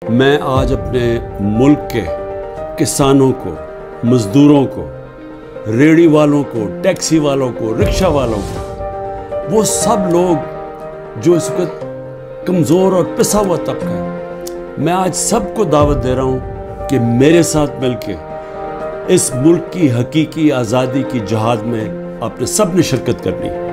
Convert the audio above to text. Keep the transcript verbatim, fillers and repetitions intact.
मैं आज अपने मुल्क के किसानों को, मज़दूरों को, रेहड़ी वालों को, टैक्सी वालों को, रिक्शा वालों को, वो सब लोग जो इस वक्त कमज़ोर और पिसा हुआ तबका है, मैं आज सबको दावत दे रहा हूँ कि मेरे साथ मिलके इस मुल्क की हकीकी आज़ादी की जहाद में आपने सब ने शिरकत करनी है।